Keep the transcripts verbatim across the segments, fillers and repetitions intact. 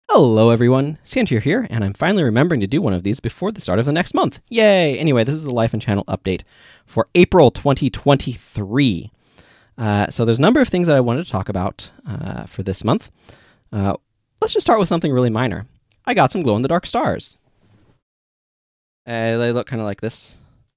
Hello everyone, Santier here, and I'm finally remembering to do one of these before the start of the next month. Yay! Anyway, this is the Life and Channel update for April twenty twenty-three. Uh, so there's a number of things that I wanted to talk about uh, for this month. Uh, let's just start with something really minor. I got some glow-in-the-dark stars. Uh, they look kind of like this.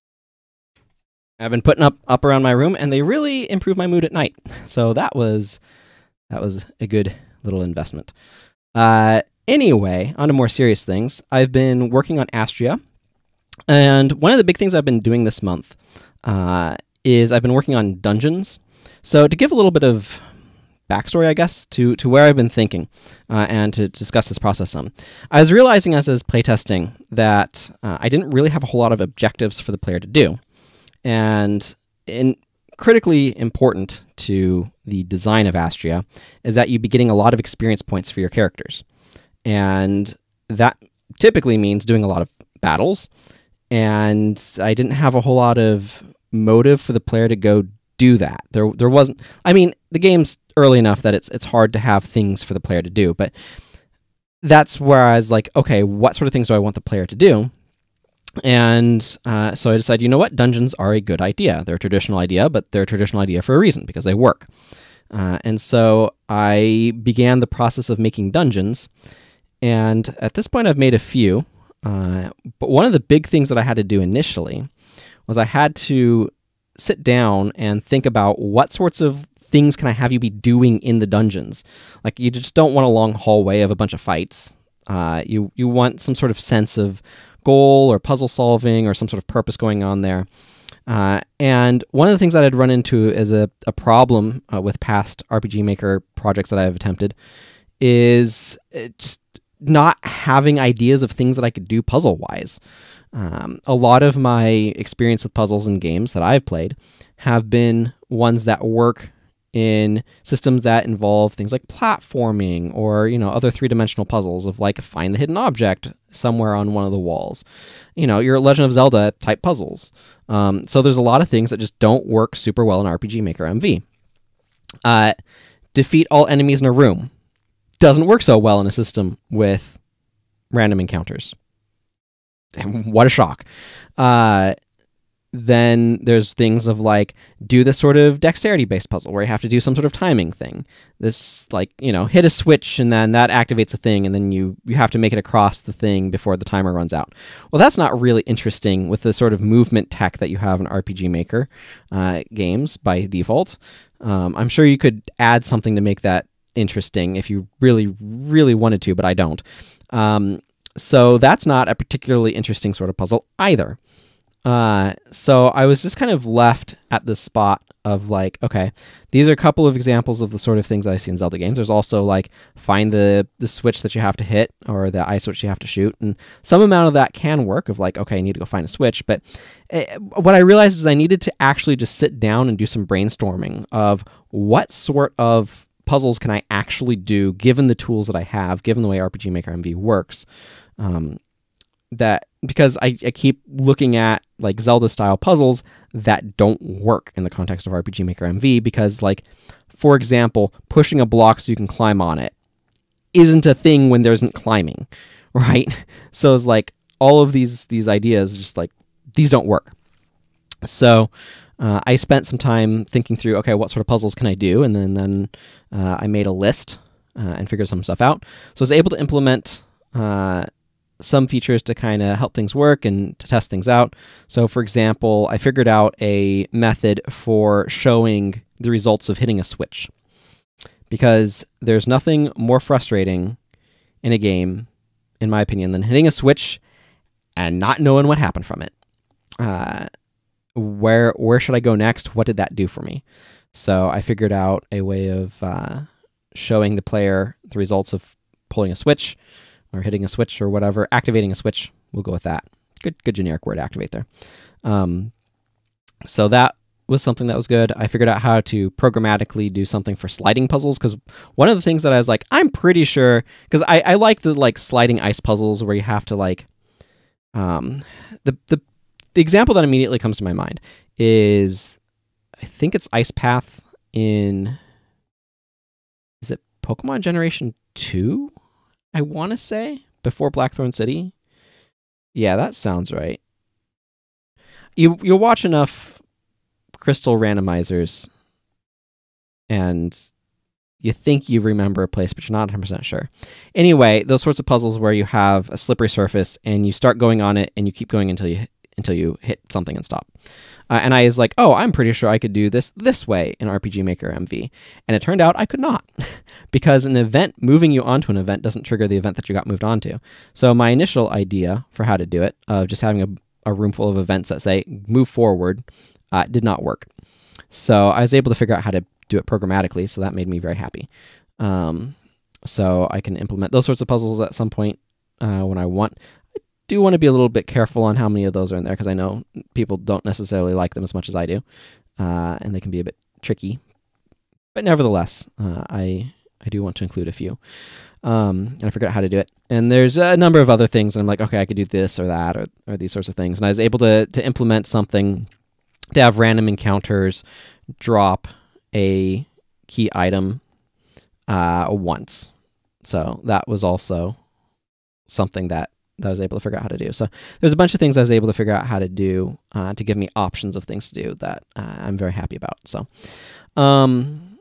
I've been putting up up around my room, and they really improve my mood at night. So that was that was a good little investment. Uh, anyway, on to more serious things. I've been working on Astria, and one of the big things I've been doing this month uh, is I've been working on dungeons. So to give a little bit of backstory, I guess, to, to where I've been thinking uh, and to discuss this process some, I was realizing as I was playtesting that uh, I didn't really have a whole lot of objectives for the player to do. And in critically important to the design of Astria is that you'd be getting a lot of experience points for your characters. And that typically means doing a lot of battles. And I didn't have a whole lot of motive for the player to go do that. There there wasn't, I mean, the game's early enough that it's it's hard to have things for the player to do, but that's where I was like, okay, what sort of things do I want the player to do? And uh, so I decided, you know what, dungeons are a good idea. They're a traditional idea, but they're a traditional idea for a reason, because they work. Uh, and so I began the process of making dungeons, and at this point I've made a few, uh, but one of the big things that I had to do initially was I had to sit down and think about what sorts of things can I have you be doing in the dungeons. Like, you just don't want a long hallway of a bunch of fights. Uh, you, you want some sort of sense of goal or puzzle solving or some sort of purpose going on there. Uh, and one of the things that I'd run into as a, a problem uh, with past R P G Maker projects that I've attempted is just not having ideas of things that I could do puzzle-wise. Um, a lot of my experience with puzzles in games that I've played have been ones that work in systems that involve things like platforming or, you know, other three-dimensional puzzles of, like, find the hidden object somewhere on one of the walls. You know, your Legend of Zelda type puzzles. Um, so there's a lot of things that just don't work super well in R P G Maker M V. Uh, defeat all enemies in a room. Doesn't work so well in a system with random encounters. What a shock. Uh, then there's things of, like, do this sort of dexterity-based puzzle where you have to do some sort of timing thing. This, like, you know, hit a switch and then that activates a thing, and then you, you have to make it across the thing before the timer runs out. Well, that's not really interesting with the sort of movement tech that you have in R P G Maker uh, games by default. Um, I'm sure you could add something to make that interesting if you really, really wanted to, but I don't. Um, so that's not a particularly interesting sort of puzzle either. Uh, so I was just kind of left at this spot of, like, okay, these are a couple of examples of the sort of things I see in Zelda games. There's also, like, find the, the switch that you have to hit or the eye switch you have to shoot. And some amount of that can work of, like, okay, I need to go find a switch. But uh, what I realized is I needed to actually just sit down and do some brainstorming of what sort of puzzles can I actually do given the tools that I have, given the way R P G Maker M V works. Um, that because I, I keep looking at, like, Zelda-style puzzles that don't work in the context of R P G Maker M V because, like, for example, pushing a block so you can climb on it isn't a thing when there isn't climbing, right? So it's like all of these these ideas, just like, these don't work. So uh, I spent some time thinking through, okay, what sort of puzzles can I do? And then, then uh, I made a list uh, and figured some stuff out. So I was able to implement Uh, some features to kind of help things work and to test things out. So, for example, I figured out a method for showing the results of hitting a switch. Because there's nothing more frustrating in a game, in my opinion, than hitting a switch and not knowing what happened from it. Uh, where where should I go next? What did that do for me? So I figured out a way of uh, showing the player the results of pulling a switch, or hitting a switch or whatever, activating a switch. We'll go with that. Good, good generic word, activate there. Um, so that was something that was good. I figured out how to programmatically do something for sliding puzzles, because one of the things that I was like, I'm pretty sure, because I, I like the, like, sliding ice puzzles where you have to, like, um, the, the, the example that immediately comes to my mind is, I think it's Ice Path in, is it Pokemon Generation two? I want to say, before Blackthorn City. Yeah, that sounds right. You you'll watch enough crystal randomizers, and you think you remember a place, but you're not one hundred percent sure. Anyway, those sorts of puzzles where you have a slippery surface and you start going on it, and you keep going until you until you hit something and stop. Uh, and I was like, oh, I'm pretty sure I could do this this way in R P G Maker M V. And it turned out I could not, because an event moving you onto an event doesn't trigger the event that you got moved onto. So my initial idea for how to do it, of just having a, a room full of events that say move forward, uh, did not work. So I was able to figure out how to do it programmatically, so that made me very happy. Um, so I can implement those sorts of puzzles at some point uh, when I want. Do want to be a little bit careful on how many of those are in there, because I know people don't necessarily like them as much as I do, uh, and they can be a bit tricky. But nevertheless, uh, I I do want to include a few, um, and I forgot how to do it. And there's a number of other things, and I'm like, okay, I could do this or that or, or these sorts of things. And I was able to to implement something to have random encounters drop a key item uh, once. So that was also something that that I was able to figure out how to do. So there's a bunch of things I was able to figure out how to do uh, to give me options of things to do that uh, I'm very happy about. So, um,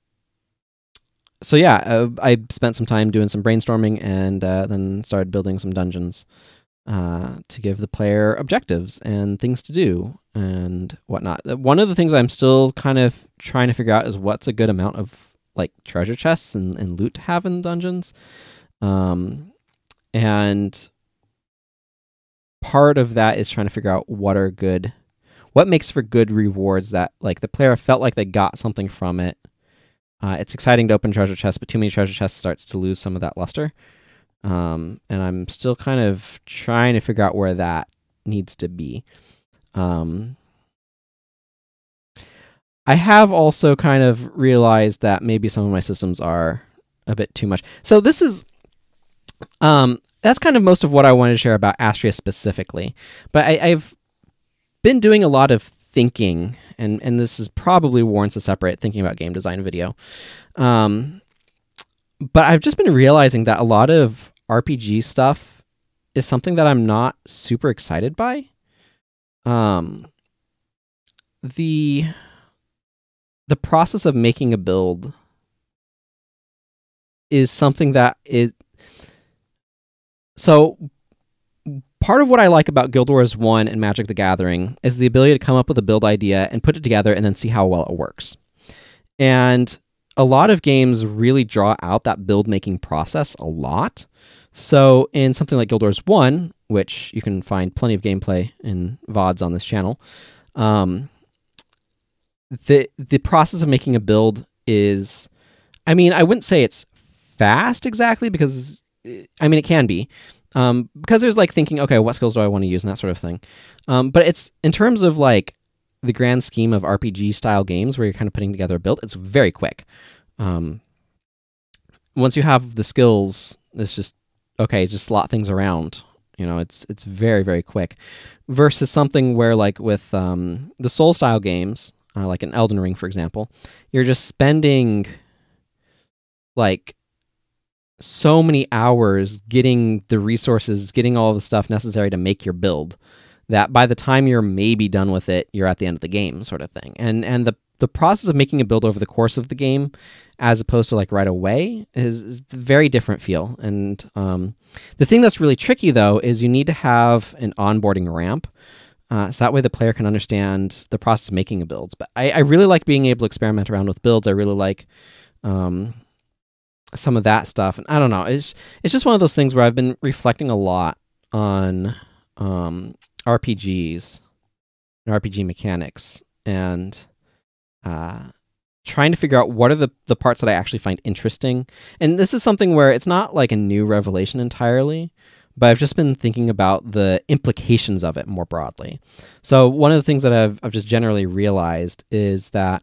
so yeah, uh, I spent some time doing some brainstorming, and uh, then started building some dungeons uh, to give the player objectives and things to do and whatnot. One of the things I'm still kind of trying to figure out is what's a good amount of like treasure chests and, and loot to have in dungeons. Um, and part of that is trying to figure out what are good, what makes for good rewards that like the player felt like they got something from it. Uh, it's exciting to open treasure chests, but too many treasure chests starts to lose some of that luster. Um, and I'm still kind of trying to figure out where that needs to be. Um, I have also kind of realized that maybe some of my systems are a bit too much. So this is, um, that's kind of most of what I wanted to share about Astria specifically. But I, I've been doing a lot of thinking, and, and this is probably warrants a separate thinking about game design video. Um, but I've just been realizing that a lot of R P G stuff is something that I'm not super excited by. Um, the the process of making a build is something that is... So part of what I like about Guild Wars one and Magic the Gathering is the ability to come up with a build idea and put it together and then see how well it works. And a lot of games really draw out that build-making process a lot. So in something like Guild Wars one, which you can find plenty of gameplay in V O Ds on this channel, um, the the process of making a build is, I mean, I wouldn't say it's fast exactly, because, I mean, it can be. Um, because there's like thinking, okay, what skills do I want to use and that sort of thing. Um, but it's, in terms of like the grand scheme of R P G style games where you're kind of putting together a build, it's very quick. Um, once you have the skills, it's just, okay, just slot things around. You know, it's it's very, very quick. Versus something where, like with um, the Soul style games, uh, like in Elden Ring, for example, you're just spending like so many hours getting the resources, getting all the stuff necessary to make your build, that by the time you're maybe done with it, you're at the end of the game, sort of thing. And and the the process of making a build over the course of the game, as opposed to like right away, is, is a very different feel. And um, the thing that's really tricky, though, is you need to have an onboarding ramp, uh, so that way the player can understand the process of making a build. But I, I really like being able to experiment around with builds. I really like um, some of that stuff. And I don't know, it's it's just one of those things where I've been reflecting a lot on um, R P Gs and R P G mechanics, and uh, trying to figure out what are the, the parts that I actually find interesting. And this is something where it's not like a new revelation entirely, but I've just been thinking about the implications of it more broadly. So one of the things that I've, I've just generally realized is that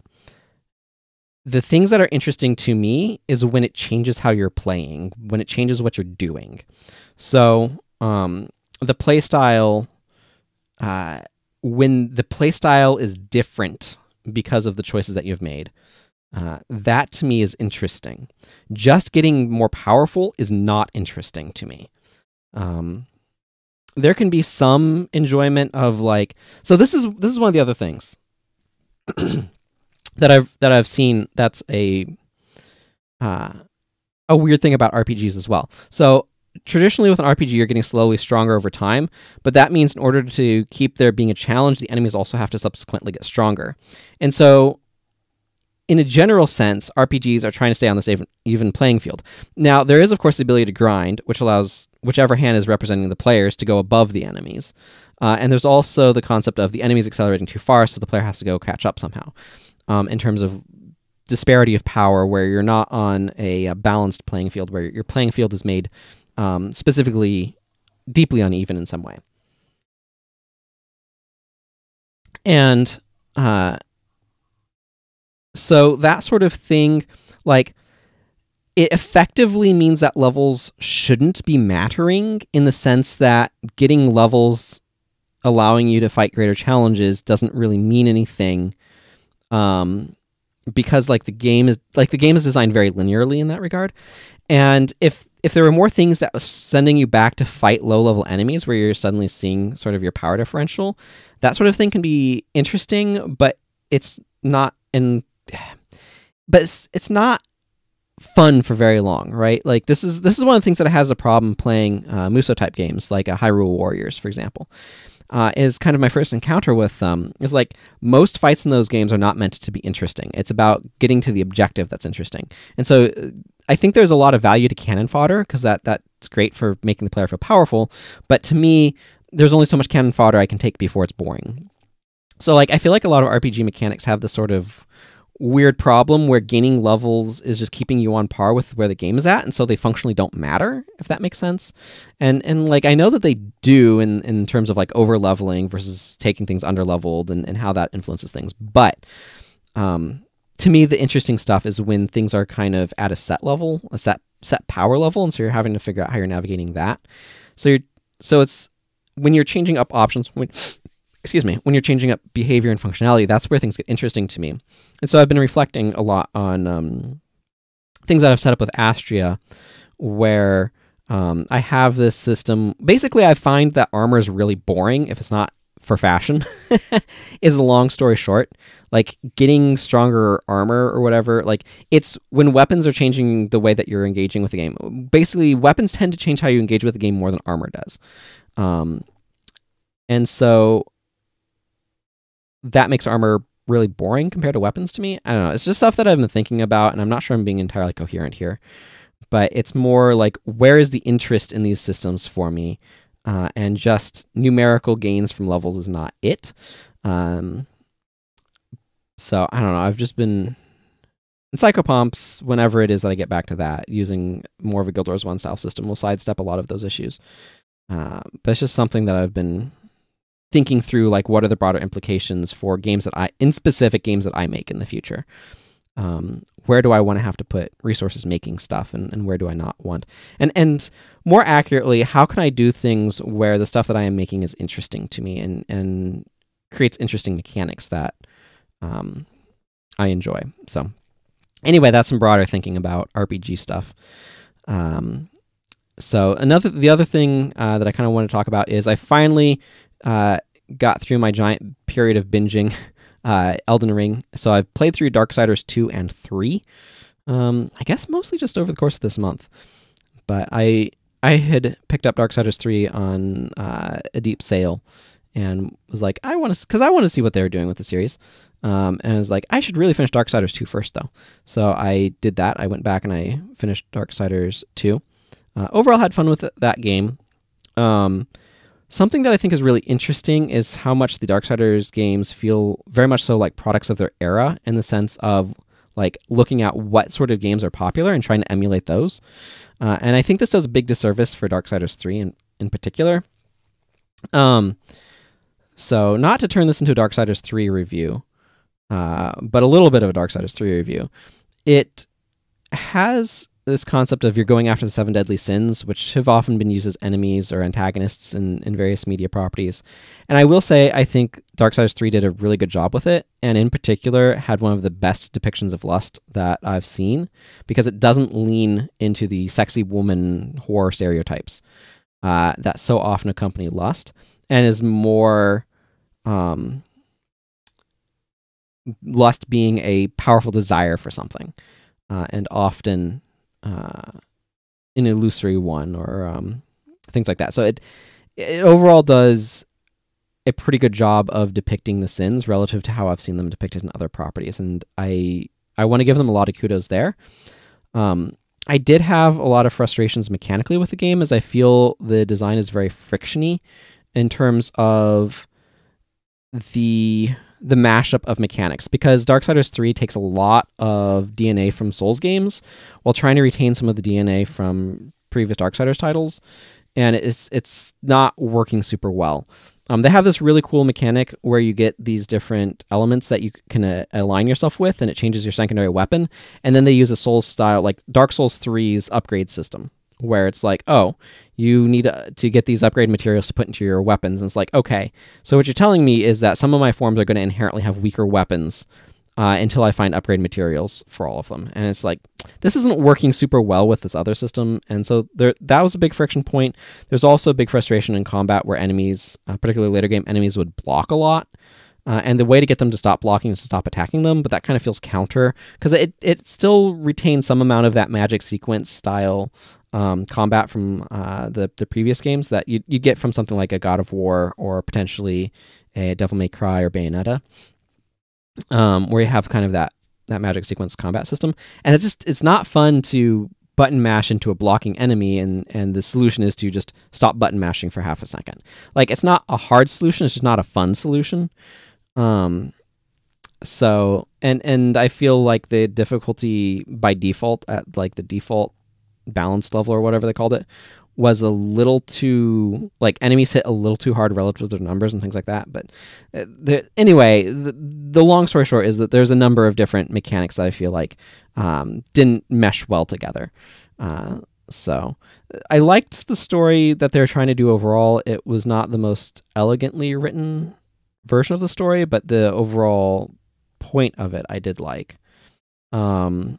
the things that are interesting to me is when it changes how you're playing, when it changes what you're doing. So um, the play style, uh, when the play style is different because of the choices that you've made. Uh, that to me is interesting. Just getting more powerful is not interesting to me. Um, there can be some enjoyment of like, so this is this is one of the other things that I've that I've seen. That's a uh, a weird thing about R P Gs as well. So traditionally with an R P G, you're getting slowly stronger over time, but that means in order to keep there being a challenge, the enemies also have to subsequently get stronger. And so in a general sense, R P Gs are trying to stay on this even, even playing field. Now, there is, of course, the ability to grind, which allows whichever hand is representing the players to go above the enemies. Uh, and there's also the concept of the enemies accelerating too far, so the player has to go catch up somehow, um, in terms of disparity of power, where you're not on a, a balanced playing field, where your playing field is made um, specifically deeply uneven in some way. And uh, so that sort of thing, like, it effectively means that levels shouldn't be mattering, in the sense that getting levels allowing you to fight greater challenges doesn't really mean anything, um, because like the game is like the game is designed very linearly in that regard. And if if there were more things that was sending you back to fight low level enemies, where you're suddenly seeing sort of your power differential, that sort of thing can be interesting, but it's not in. But it's, it's not fun for very long, right? Like this is this is one of the things that has a problem playing uh, Muso type games, like uh, Hyrule Warriors, for example. Uh, is kind of my first encounter with them. Is like most fights in those games are not meant to be interesting. It's about getting to the objective that's interesting. And so uh, I think there's a lot of value to cannon fodder, because that that's great for making the player feel powerful. But to me, there's only so much cannon fodder I can take before it's boring. So like I feel like a lot of R P G mechanics have this sort of weird problem where gaining levels is just keeping you on par with where the game is at, and so they functionally don't matter, if that makes sense. And and like I know that they do in, in terms of like over leveling versus taking things under leveled, and, and how that influences things. But um, to me, the interesting stuff is when things are kind of at a set level, a set set power level, and so you're having to figure out how you're navigating that. So you're so it's when you're changing up options, when excuse me, when you're changing up behavior and functionality, that's where things get interesting to me. And so I've been reflecting a lot on um, things that I've set up with Astria, where um, I have this system. Basically, I find that armor is really boring if it's not for fashion, is a long story short. Like, getting stronger armor or whatever, like, it's when weapons are changing the way that you're engaging with the game. Basically, weapons tend to change how you engage with the game more than armor does. Um, and so that makes armor really boring compared to weapons to me. I don't know. It's just stuff that I've been thinking about, and I'm not sure I'm being entirely coherent here. But it's more like, where is the interest in these systems for me? Uh, and just numerical gains from levels is not it. Um, so, I don't know. I've just been in Psychopomps, whenever it is that I get back to that, using more of a Guild Wars one style system will sidestep a lot of those issues. Uh, but it's just something that I've been thinking through, like, what are the broader implications for games that I, in specific games that I make in the future? Um, where do I want to have to put resources making stuff, and, and where do I not want? And and more accurately, how can I do things where the stuff that I am making is interesting to me, and, and creates interesting mechanics that um, I enjoy? So anyway, that's some broader thinking about R P G stuff. Um, so another, the other thing uh, that I kind of want to talk about is I finally Uh, got through my giant period of binging uh, Elden Ring. So I've played through Darksiders two and three. Um, I guess mostly just over the course of this month. But I I had picked up Darksiders three on uh, a deep sale, and was like, I want to, because I want to see what they were doing with the series. Um, and I was like, I should really finish Darksiders two first, though. So I did that. I went back and I finished Darksiders two. Uh, overall, had fun with th- that game. Um, Something that I think is really interesting is how much the Darksiders games feel very much so like products of their era, in the sense of like looking at what sort of games are popular and trying to emulate those. Uh, and I think this does a big disservice for Darksiders three in, in particular. Um, so not to turn this into a Darksiders three review, uh, but a little bit of a Darksiders three review. It has this concept of you're going after the seven deadly sins, which have often been used as enemies or antagonists in, in various media properties. And I will say, I think Darksiders three did a really good job with it, and in particular had one of the best depictions of lust that I've seen, because it doesn't lean into the sexy woman horror stereotypes uh, that so often accompany lust, and is more um, lust being a powerful desire for something, uh, and often uh, an illusory one, or um, things like that. So it, it overall does a pretty good job of depicting the sins relative to how I've seen them depicted in other properties, and I I want to give them a lot of kudos there. Um, I did have a lot of frustrations mechanically with the game, as I feel the design is very frictiony in terms of the the mashup of mechanics, because Darksiders three takes a lot of D N A from Souls games while trying to retain some of the D N A from previous Darksiders titles, and it's it's not working super well. Um, they have this really cool mechanic where you get these different elements that you can uh, align yourself with, and it changes your secondary weapon, and then they use a Souls style, like Dark Souls three's upgrade system, where it's like, oh, you need uh, to get these upgrade materials to put into your weapons. And it's like, okay, so what you're telling me is that some of my forms are going to inherently have weaker weapons uh, until I find upgrade materials for all of them. And it's like, this isn't working super well with this other system. And so there, that was a big friction point. There's also a big frustration in combat where enemies, uh, particularly later game enemies, would block a lot. Uh, and the way to get them to stop blocking is to stop attacking them, but that kind of feels counter, because it, it still retains some amount of that magic sequence style Um, combat from uh, the the previous games that you you get from something like a God of War, or potentially a Devil May Cry or Bayonetta, um, where you have kind of that that magic sequence combat system, and it just it's not fun to button mash into a blocking enemy, and and the solution is to just stop button mashing for half a second. Like, it's not a hard solution; it's just not a fun solution. Um, so and and I feel like the difficulty by default at like the default balanced level, or whatever they called it, was a little too, like, enemies hit a little too hard relative to their numbers and things like that. But uh, the, anyway, the, the long story short is that there's a number of different mechanics that I feel like um, didn't mesh well together. Uh, so I liked the story that they're trying to do overall. It was not the most elegantly written version of the story, but the overall point of it I did like. Um,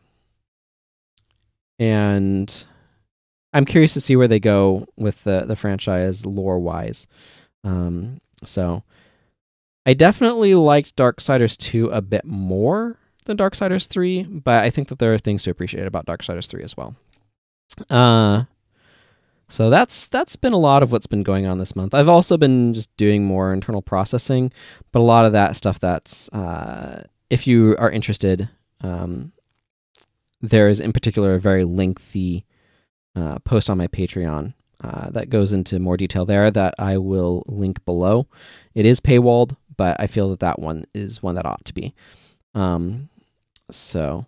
And I'm curious to see where they go with the, the franchise lore-wise. Um, so I definitely liked Darksiders two a bit more than Darksiders three, but I think that there are things to appreciate about Darksiders three as well. Uh, so that's that's been a lot of what's been going on this month. I've also been just doing more internal processing, but a lot of that stuff that's, uh, if you are interested, um, there is in particular a very lengthy uh, post on my Patreon uh, that goes into more detail there that I will link below. It is paywalled, but I feel that that one is one that ought to be. Um, so,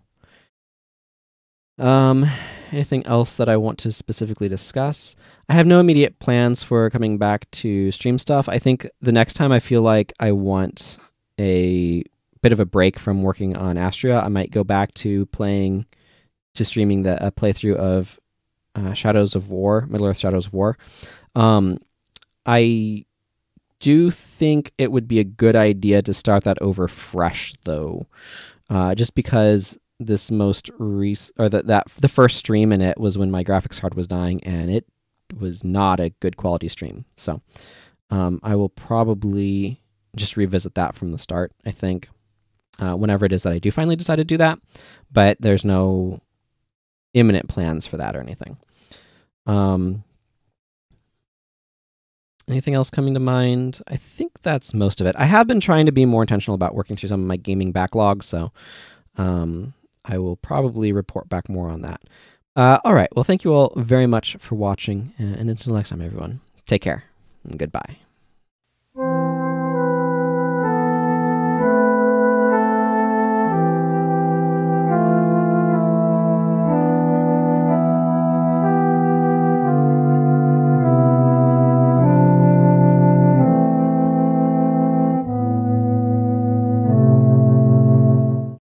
um, anything else that I want to specifically discuss? I have no immediate plans for coming back to stream stuff. I think the next time I feel like I want a bit of a break from working on Astria, I might go back to playing to streaming the a playthrough of uh, Shadows of War, Middle Earth Shadows of War. Um, I do think it would be a good idea to start that over fresh, though, uh, just because this most rec- or that that the first stream in it was when my graphics card was dying, and it was not a good quality stream. So um, I will probably just revisit that from the start, I think, uh, whenever it is that I do finally decide to do that. But there's no imminent plans for that or anything. Um, anything else coming to mind? I think that's most of it. I have been trying to be more intentional about working through some of my gaming backlogs, so um, I will probably report back more on that. Uh, all right. Well, thank you all very much for watching, and until next time, everyone, take care and goodbye.